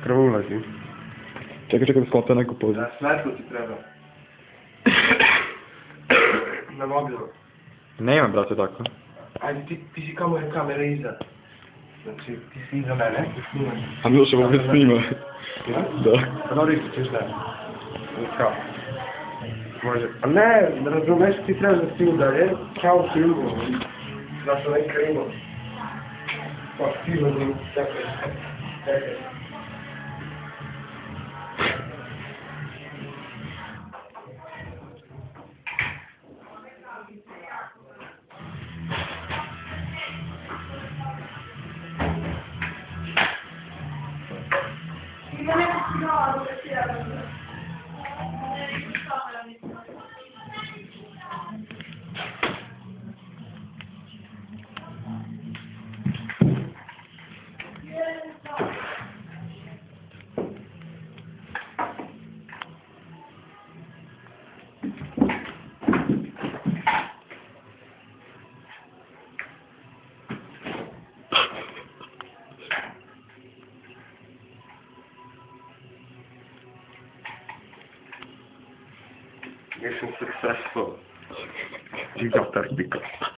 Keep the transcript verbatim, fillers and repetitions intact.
krv ulazi. Čekaj, čekaj da sklopte neku pozu. Da, svetlo ti treba. Na mobilu. Nema, brate, tako. Ajde, ti, ti si kamera, kamera iza. Znači, ti si iza mene, ti snimaš. A Miloše ovdje snima. Ja? Da. Pa dobro isto ćeš da. Kao. Može. A ne, da razumeš, ti trebaš da si udalje, kao u filmu. Znaš, onaj krimo. Pa, film, čekaj. Čekaj. Mission successful. You got that because.